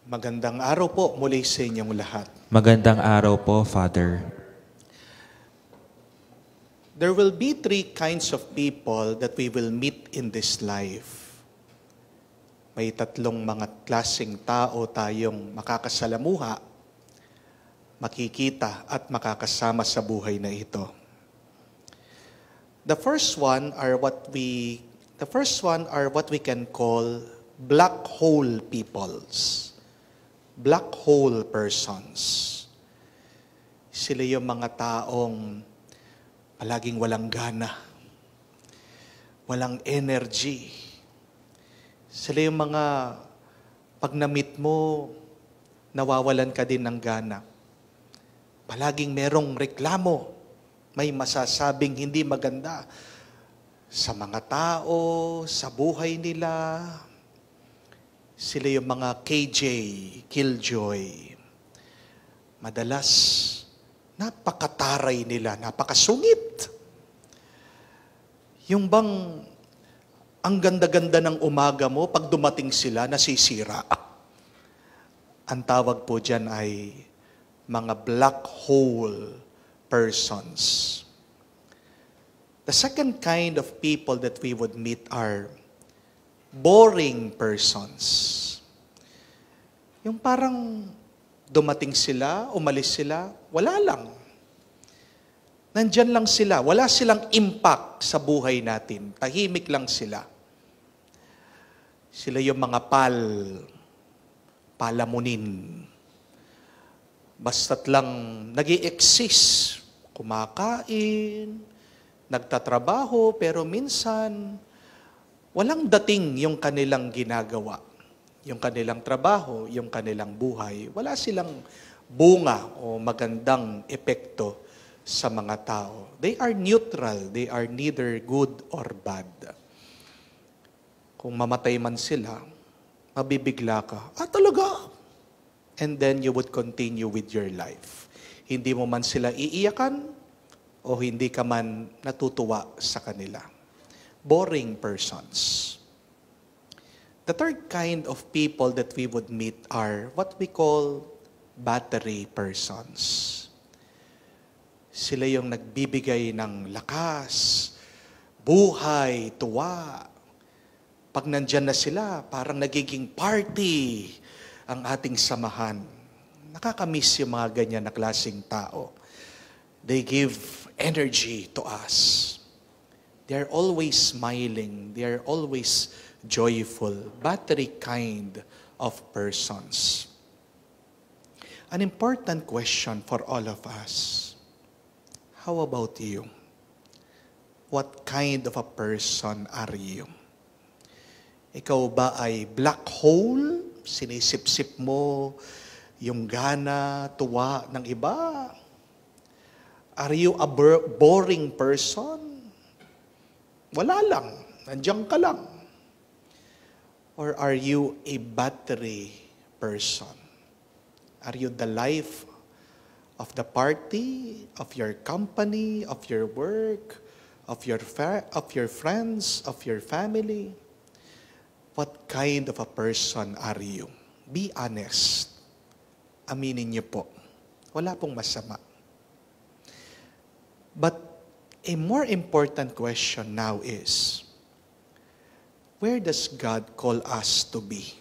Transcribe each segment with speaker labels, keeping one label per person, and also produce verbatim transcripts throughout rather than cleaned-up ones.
Speaker 1: Magandang araw po muli sa inyong lahat.
Speaker 2: Magandang araw po, Father.
Speaker 1: There will be three kinds of people that we will meet in this life. May tatlong mga klaseng tao tayong makakasalamuha, makikita at makakasama sa buhay na ito. The first one are what we the first one are what we can call black hole peoples. Black hole persons. Sila yung mga taong palaging walang gana, walang energy. Sila yung mga pag na-meet mo, nawawalan ka din ng gana. Palaging merong reklamo, may masasabing hindi maganda sa mga tao, sa buhay nila. Sila yung mga K J, killjoy. Madalas, napakataray nila, napakasungit. Yung bang ang ganda-ganda ng umaga mo, pag dumating sila, nasisira. Ang tawag po dyan ay mga black hole persons. The second kind of people that we would meet are boring persons. Yung parang dumating sila, umalis sila, wala lang. Nandyan lang sila, wala silang impact sa buhay natin. Tahimik lang sila. Sila yung mga pal, palamunin. Basta't lang nag-i-exist, kumakain, nagtatrabaho, pero minsan walang dating yung kanilang ginagawa, yung kanilang trabaho, yung kanilang buhay. Wala silang bunga o magandang epekto sa mga tao. They are neutral. They are neither good or bad. Kung mamatay man sila, mabibigla ka. Ah, talaga? And then you would continue with your life. Hindi mo man sila iiyakan o hindi ka man natutuwa sa kanila. Boring persons. The third kind of people that we would meet are what we call battery persons. Sila yung nagbibigay ng lakas, buhay, tuwa. Pag nandyan na sila, parang nagiging party ang ating samahan. Nakakamiss yung mga ganyan na klaseng tao. They give energy to us. They are always smiling. They are always joyful. Battery kind of persons. An important question for all of us. How about you? What kind of a person are you? Ikaw ba ay black hole? Sinisip-sip mo yung gana, tuwa ng iba? Are you a boring person? Wala lang. Nandiyan ka lang. Or are you a battery person? Are you the life of the party, of your company, of your work, of your fa- of your friends, of your family? What kind of a person are you? Be honest. Aminin niyo po. Wala pong masama. But a more important question now is, where does God call us to be?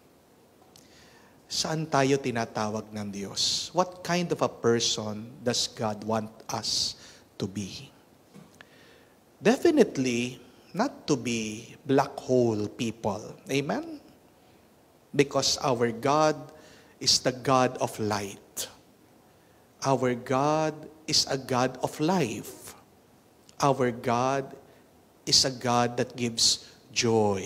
Speaker 1: Saan tayo tinatawag ng Diyos? What kind of a person does God want us to be? Definitely, not to be black hole people. Amen? Because our God is the God of light. Our God is a God of life. Our God is a God that gives joy.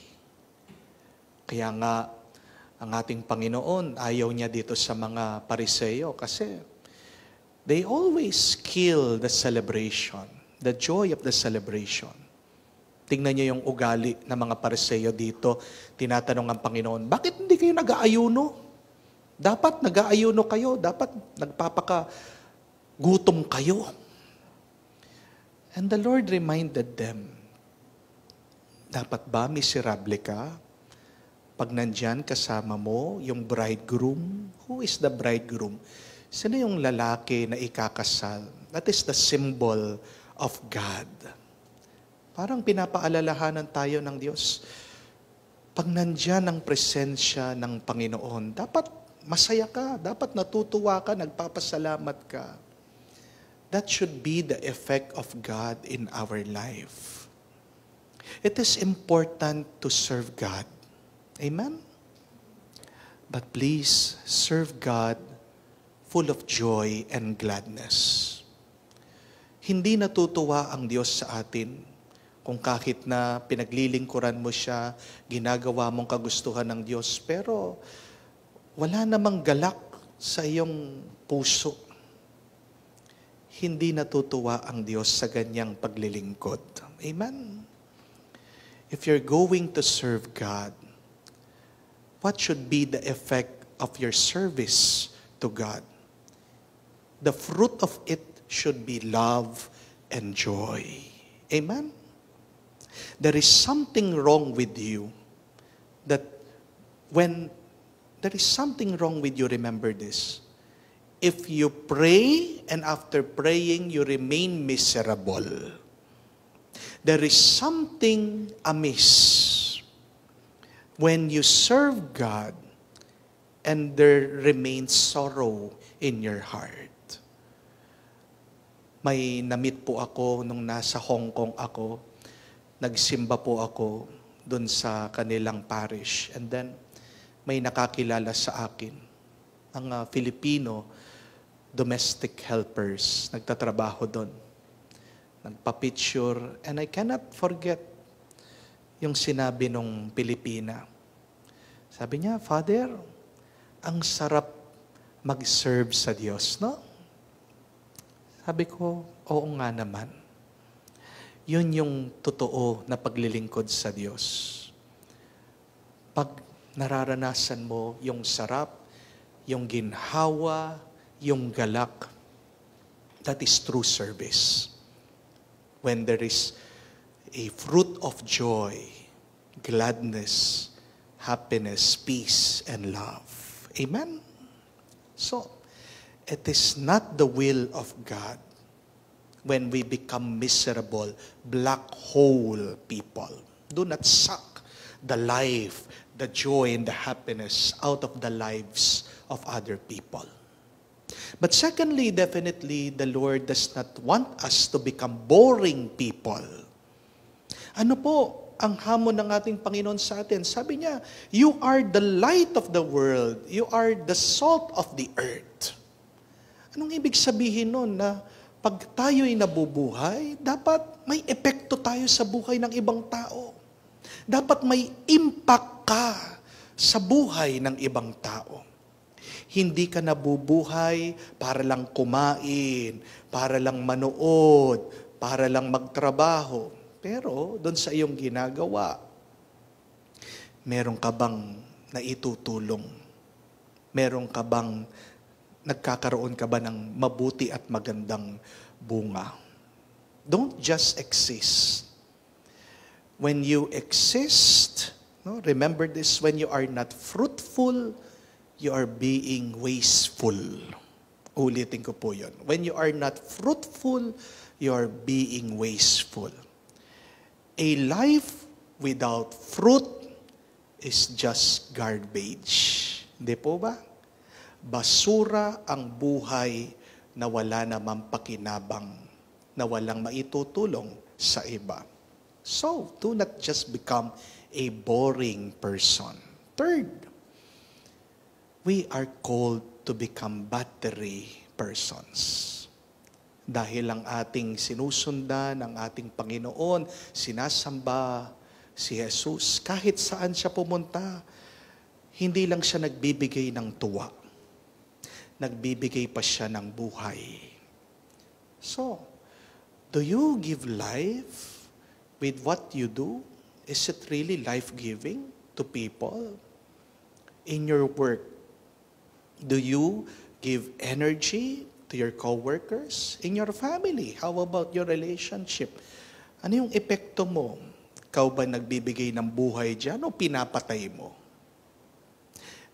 Speaker 1: Kaya nga, ang ating Panginoon, ayaw niya dito sa mga Pariseo kasi they always kill the celebration, the joy of the celebration. Tingnan niyo yung ugali ng mga Pariseo dito. Tinatanong ang Panginoon, bakit hindi kayo nag-aayuno? Dapat nag-aayuno kayo. Dapat nagpapaka-gutom kayo. And the Lord reminded them, dapat ba miserable ka? Pag nandyan kasama mo yung bridegroom, who is the bridegroom? Sino yung lalaki na ikakasal? That is the symbol of God. Parang pinapaalalahanan tayo ng Diyos. Pag nandyan ang presensya ng Panginoon, dapat masaya ka, dapat natutuwa ka, nagpapasalamat ka. That should be the effect of God in our life. It is important to serve God. Amen? But please, serve God full of joy and gladness. Hindi natutuwa ang Diyos sa atin kung kahit na pinaglilingkuran mo siya, ginagawa mong kagustuhan ng Diyos, pero wala namang galak sa iyong puso. Hindi natutuwa ang Diyos sa ganyang paglilingkod. Amen? If you're going to serve God, what should be the effect of your service to God? The fruit of it should be love and joy. Amen? There is something wrong with you that when there is something wrong with you, remember this. If you pray and after praying you remain miserable, there is something amiss. When you serve God and there remains sorrow in your heart. May namit po ako nung nasa Hong Kong ako. Nagsimba po ako dun sa kanilang parish. And then, may nakakilala sa akin. Ang uh, Filipino domestic helpers. Nagtatrabaho dun. Nagpa-picture. And I cannot forget yung sinabi nung Pilipina. Sabi niya, Father, ang sarap mag-serve sa Diyos, no? Sabi ko, oo nga naman. Yun yung totoo na paglilingkod sa Diyos. Pag nararanasan mo yung sarap, yung ginhawa, yung galak, that is true service. When there is a fruit of joy, gladness, happiness, peace, and love. Amen? So, it is not the will of God when we become miserable, black hole people. Do not suck the life, the joy, and the happiness out of the lives of other people. But secondly, definitely, the Lord does not want us to become boring people. Ano po ang hamon ng ating Panginoon sa atin? Sabi niya, you are the light of the world. You are the salt of the earth. Anong ibig sabihin nun na pag tayo'y nabubuhay, dapat may epekto tayo sa buhay ng ibang tao. Dapat may impact ka sa buhay ng ibang tao. Hindi ka nabubuhay para lang kumain, para lang manood, para lang magtrabaho. Pero doon sa iyong ginagawa, meron ka bang naitutulong? Meron ka bang nagkakaroon ka ba ng mabuti at magandang bunga? Don't just exist. When you exist, no, remember this, when you are not fruitful, you are being wasteful. Ulitin ko po yun. When you are not fruitful, you are being wasteful. A life without fruit is just garbage. Hindi po ba? Basura ang buhay na wala namang pakinabang, na walang maitutulong sa iba. So, do not just become a boring person. Third, we are called to become battery persons. Dahil ang ating sinusundan, ang ating Panginoon, sinasamba si Jesus, kahit saan siya pumunta, hindi lang siya nagbibigay ng tuwa. Nagbibigay pa siya ng buhay. So, do you give life with what you do? Is it really life-giving to people? In your work, do you give energy to your co-workers? In your family, how about your relationship? Ano yung epekto mo? Ikaw ba nagbibigay ng buhay dyan o pinapatay mo?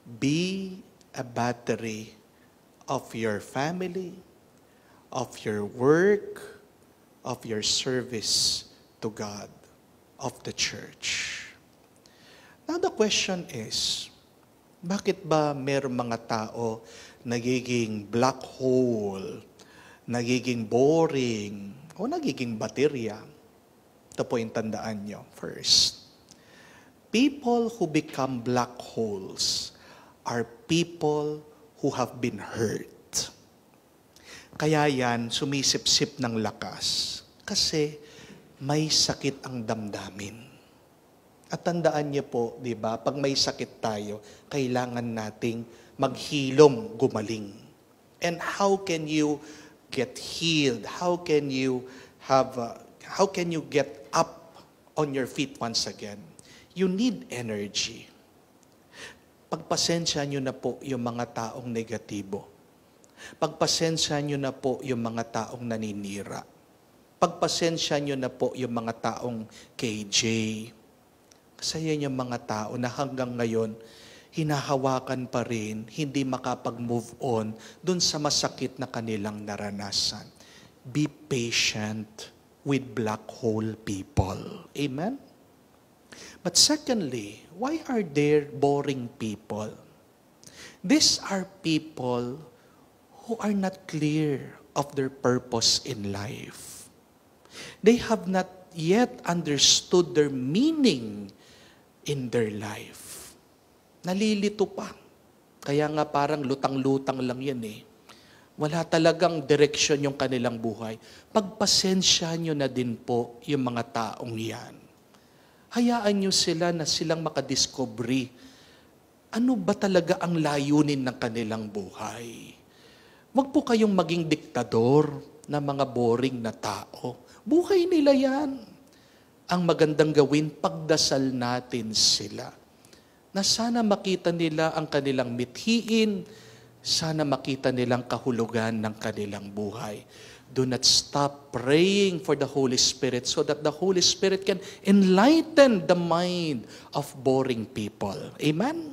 Speaker 1: Be a battery of your family, of your work, of your service to God, of the church. Now the question is, bakit ba mayroong mga tao nagiging black hole, nagiging boring, o nagiging baterya? Ito po yung tandaan nyo. First, people who become black holes are people who have been hurt. Kaya yan, sumisip-sip ng lakas. Kasi may sakit ang damdamin. At tandaan niyo po, di ba, pag may sakit tayo, kailangan nating maghilom, gumaling. And how can you get healed? How can you have, uh, how can you get up on your feet once again? You need energy. Pagpasensya nyo na po yung mga taong negatibo. Pagpasensya nyo na po yung mga taong naninira. Pagpasensya nyo na po yung mga taong K J. Kasi yan yung mga tao na hanggang ngayon, hinahawakan pa rin, hindi makapag-move on dun sa masakit na kanilang naranasan. Be patient with black hole people. Amen? But secondly, why are there boring people? These are people who are not clear of their purpose in life. They have not yet understood their meaning in their life. Nalilito pa. Kaya nga parang lutang-lutang lang yan eh. Wala talagang direksyon yung kanilang buhay. Pagpasensya nyo na din po yung mga taong yan. Hayaan nyo sila na silang makadiscovery. Ano ba talaga ang layunin ng kanilang buhay? Huwag po kayong maging diktador na mga boring na tao. Buhay nila yan. Ang magandang gawin, pagdasal natin sila. Na sana makita nila ang kanilang mithiin, sana makita nilang kahulugan ng kanilang buhay. Do not stop praying for the Holy Spirit so that the Holy Spirit can enlighten the mind of boring people. Amen?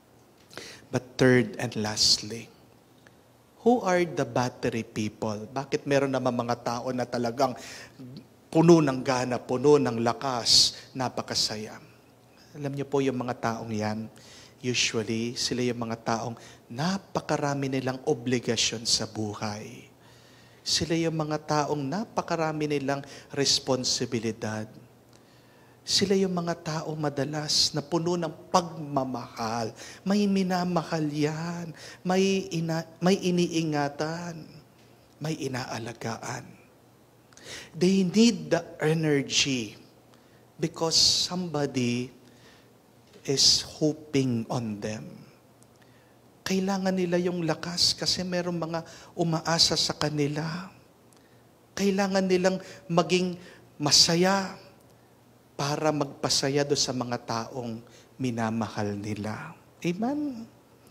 Speaker 1: But third and lastly, who are the battery people? Bakit meron naman mga tao na talagang puno ng gana, puno ng lakas, napakasaya? Alam niyo po yung mga taong yan, usually sila yung mga taong napakarami nilang obligasyon sa buhay. Sila yung mga taong napakarami nilang responsibilidad. Sila yung mga taong madalas na puno ng pagmamahal. May minamahal yan. May, ina, may iniingatan. May inaalagaan. They need the energy because somebody is hoping on them. Kailangan nila yung lakas kasi merong mga umaasa sa kanila. Kailangan nilang maging masaya para magpasaya do sa mga taong minamahal nila. Amen?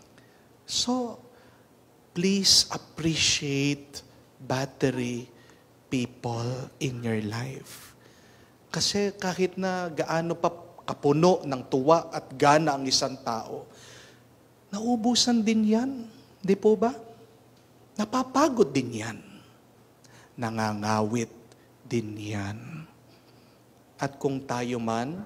Speaker 1: So, please appreciate battery people in your life. Kasi kahit na gaano pa kapuno ng tuwa at gana ang isang tao, naubusan din yan. Di po ba? Napapagod din yan. Nangangawit din yan. At kung tayo man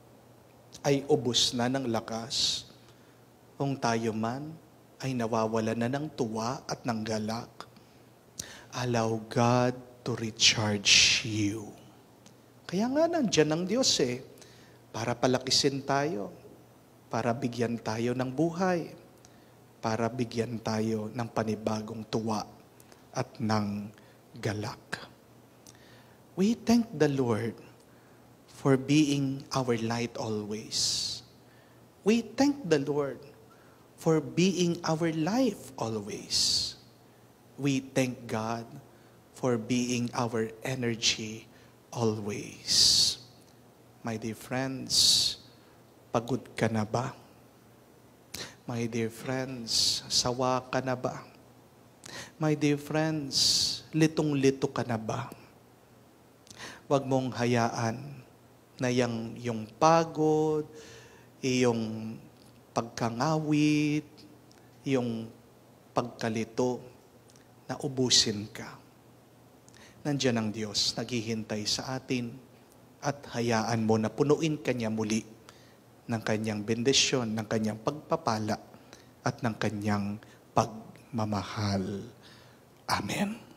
Speaker 1: ay ubos na ng lakas, kung tayo man ay nawawala na ng tuwa at ng galak, allow God to recharge you. Kaya nga nandyan ang Diyos eh, para palakisin tayo, para bigyan tayo ng buhay, para bigyan tayo ng panibagong tuwa at ng galak. We thank the Lord for being our light always. We thank the Lord for being our life always. We thank God for being our energy always. My dear friends, pagod ka na ba? My dear friends, sawa ka na ba? My dear friends, litong-lito ka na ba? Huwag mong hayaan na yung, yung pagod, yung pagkangawit, yung pagkalito, na ubusin ka. Nandiyan ang Diyos, naghihintay sa atin at hayaan mo na punuin Kanya muli ng Kanyang bendisyon, ng Kanyang pagpapala at ng Kanyang pagmamahal. Amen.